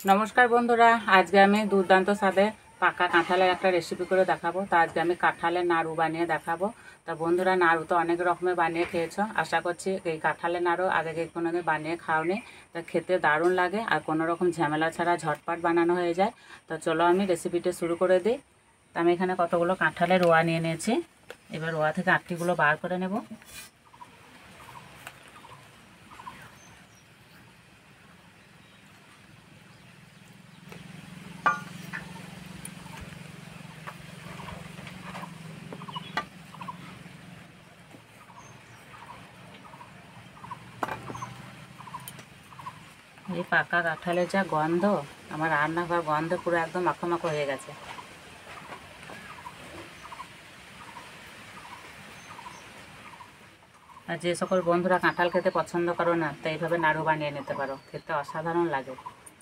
নমস্কার বন্ধুরা, আজকে আমি দুর্দান্ত স্বাদে পাকা কাঁঠালের একটা রেসিপি করে দেখাবো। তা আজকে আমি কাঁঠালের নাড়ু বানিয়ে দেখাবো। তা বন্ধুরা, নাড়ু তো অনেক রকমের বানিয়ে খেয়েছো, আশা করছি এই কাঁঠালের নাড়ু আগে কোনোদিন বানিয়ে খাওনি। তা খেতে দারুণ লাগে আর কোনো রকম ঝামেলা ছাড়া ঝটপট বানানো হয়ে যায়। তো চলো আমি রেসিপিটা শুরু করে দিই। তা আমি এখানে কতগুলো কাঁঠালের রোয়া নিয়ে নিয়েছি। এবার রোয়া থেকে আটটিগুলো বার করে নেব। এই পাকা কাঁঠালের যা গন্ধ, আমার রান্নাঘর গন্ধে পুরো একদম মাখো হয়ে গেছে। আর যে সকল বন্ধুরা কাঁঠাল খেতে পছন্দ করো না, তা এইভাবে নাড়ু বানিয়ে নিতে পারো, খেতে অসাধারণ লাগে।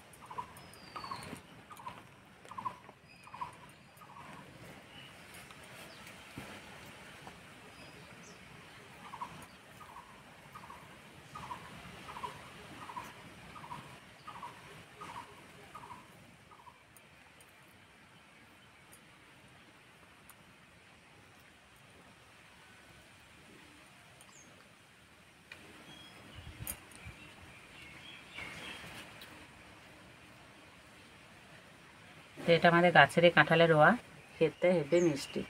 তো এটা আমাদের গাছেরই কাঁঠালের রোয়া, খেতে হেবি মিষ্টি।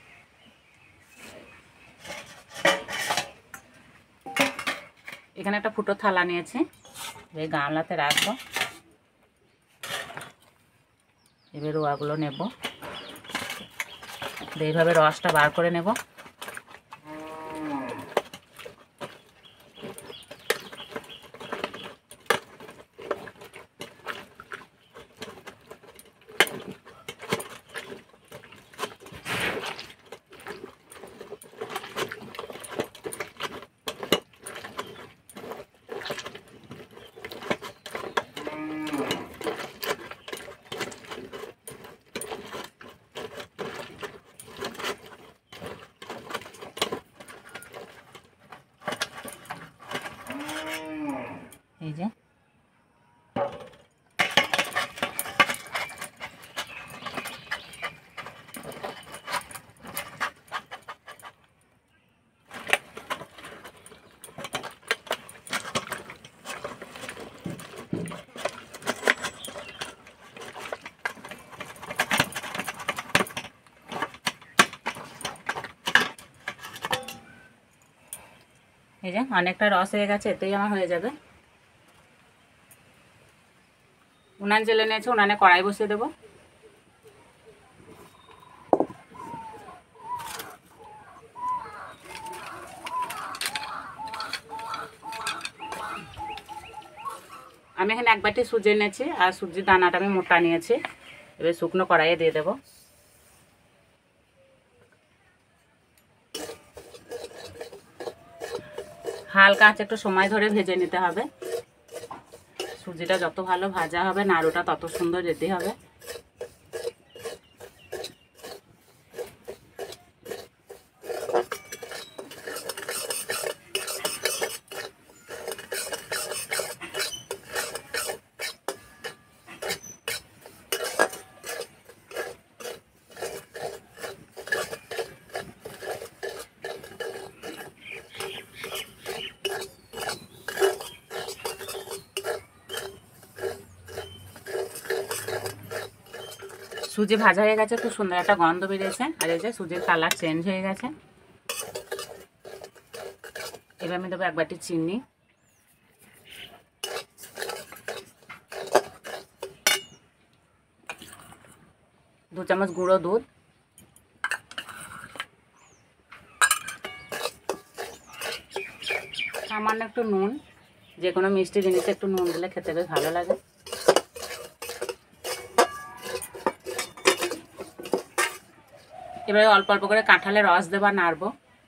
এখানে একটা ফুটো থালা নিয়েছি, এই গামলাতে রাখবো। এবার রোয়াগুলো নেব, এইভাবে রসটা বার করে নেব। এই যে অনেকটা রস হয়ে গেছে, এতেই আমার হয়ে যাবে। উনান জেলে নিয়েছে, উনানে কড়াই বসিয়ে দেবো। আমি এখানে এক বাটি সুজি নিয়েছি, আর সুজির দানাটা আমি মোটা নিয়েছি। এবার শুকনো কড়াইয়ে দিয়ে দেবো। হালকা আঁচে একটু সময় ধরে ভেজে নিতে হবে। সুজিটা যত ভালো ভাজা হবে, নাড়ুটা তত সুন্দর যেতে হবে। সুজি ভাজা হয়ে গেছে, খুব সুন্দর একটা গন্ধ বেরিয়েছে। আর এই যে সুজির কালার চেঞ্জ হয়ে গেছে। এবার আমি দেবো এক বাটি চিনি, 2 চামচ গুঁড়ো দুধ, সামান্য একটু নুন। যে কোনো মিষ্টি জিনিসে একটু নুন দিলে খেতে বেশ ভালো লাগে। এবারে অল্প অল্প করে কাঁঠালের রস দেবো, নাড়বো।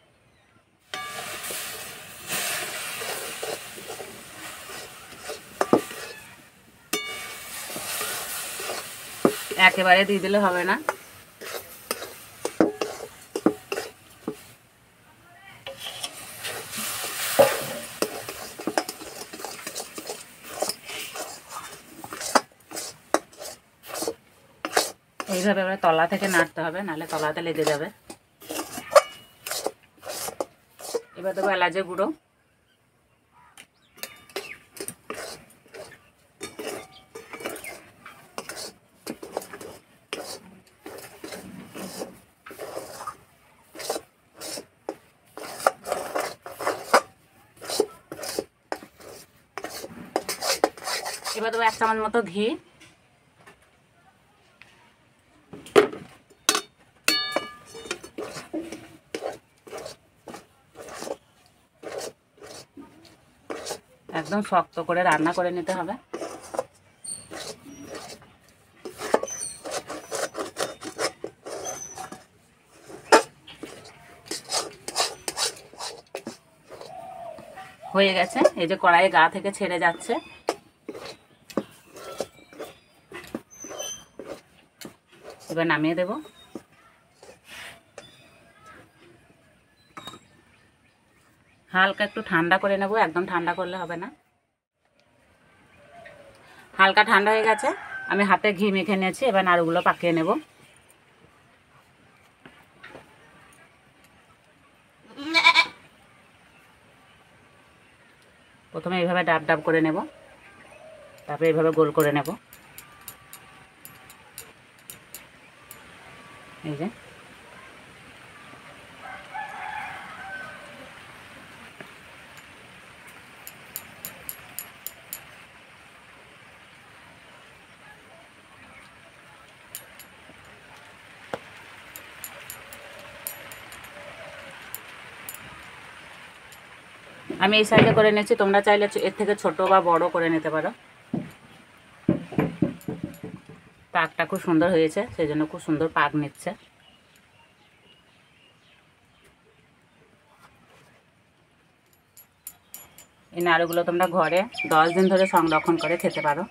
একেবারে দিয়ে দিলে হবে না, এইভাবে এবার তলা থেকে নাড়তে হবে, নাহলে তলাতে লেগে যাবে। এবার দেবো এলাচের গুঁড়ো, এবার দেবো 1 চামচ মতো ঘি, একদম শক্ত করে রান্না করে নিতে হবে। হয়ে গেছে, এই যে কড়াইয়ে গা থেকে ছেড়ে যাচ্ছে। এবার নামিয়ে দেব। হালকা একটু ঠান্ডা করে নেব, একদম ঠান্ডা করলে হবে না। হালকা ঠান্ডা হয়ে গেছে, আমি হাতে ঘি মেখে নিয়েছি। এবার নাড়ুগুলো পাকিয়ে নেব। প্রথমে এইভাবে ডাব ডাব করে নেব, তারপরে এইভাবে গোল করে নেব। এই যে আমি এই সাইজে করে নিয়েছি, তোমরা চাইলে এর থেকে ছোট বা বড় করে নিতে পারো। পাকটা খুব সুন্দর হয়েছে, সেই জন্য খুব সুন্দর পাক নিচ্ছে। এই নাড়ুগুলো তোমরা ঘরে 10 দিন ধরে সংরক্ষণ করে খেতে পারো।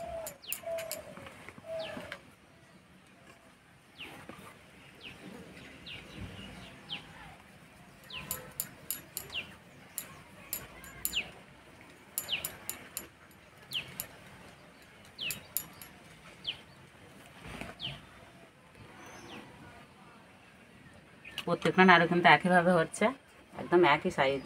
প্রত্যেকটা নাড়ু কিন্তু একইভাবে হচ্ছে, একদম একই সাইজ।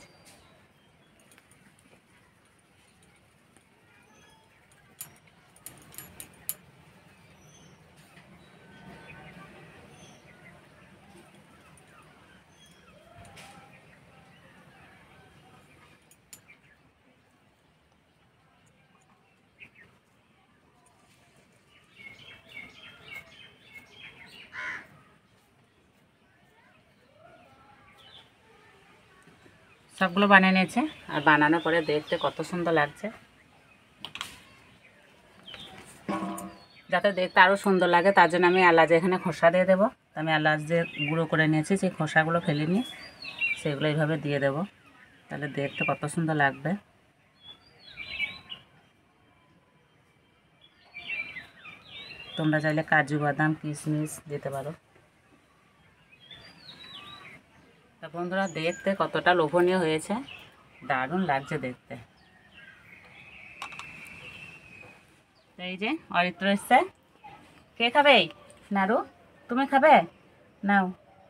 সবগুলো বানিয়ে নিয়েছে, আর বানানোর পরে দেখতে কত সুন্দর লাগছে। যাতে দেখতে আরও সুন্দর লাগে তার জন্য আমি এলাচ এখানে খোসা দিয়ে দেবো। আমি এলাচ যে গুঁড়ো করে নিয়েছি সেই খোসাগুলো ফেলে নিয়ে সেগুলো এইভাবে দিয়ে দেবো, তাহলে দেখতে কত সুন্দর লাগবে। তোমরা চাইলে কাজু বাদাম কিশমিশ দিতে পারো। তা বন্ধুরা দেখতে কতটা লোভনীয় হয়েছে, দারুণ লাগছে দেখতে। এই যে অরিত্র এসছে, কে খাবে? নাড়ু তুমি খাবে? নাও,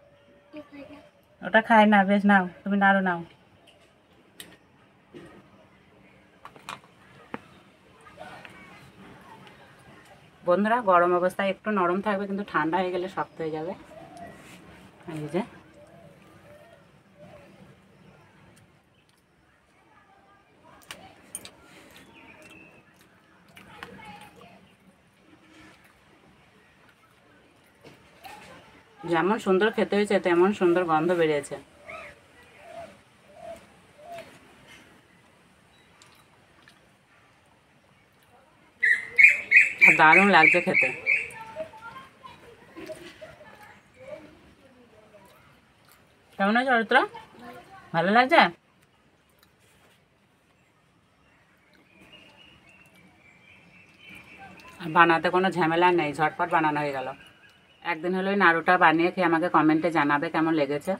ওটা খায় না, বেশ নাও, তুমি নাড়ু নাও। বন্ধুরা গরম অবস্থায় একটু নরম থাকবে, কিন্তু ঠান্ডা হয়ে গেলে শক্ত হয়ে যাবে। এই যে যেমন সুন্দর খেতে হয়েছে তেমন সুন্দর গন্ধ বেরিয়েছে, আর দারুণ লাগছে খেতে। কেমন আছে অরিত্র? ভালো লাগছে? আর বানাতে কোনো ঝামেলা নেই, ঝটপট বানানো হয়ে গেল। একদিন হলো ওই নাড়ুটা বানিয়ে খেয়ে আমাকে কমেন্টে জানাবে কেমন লেগেছে।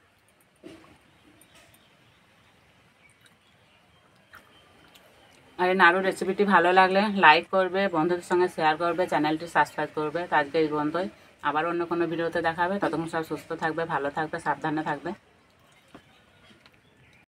আর এই নাড়ু রেসিপিটি ভালো লাগলে লাইক করবে, বন্ধুদের সঙ্গে শেয়ার করবে, চ্যানেলটি সাবস্ক্রাইব করবে। তো আজকে এই পর্যন্তই, আবার অন্য কোনো ভিডিওতে দেখাবে। ততক্ষণ সব সুস্থ থাকবে, ভালো থাকবে, সাবধানে থাকবে।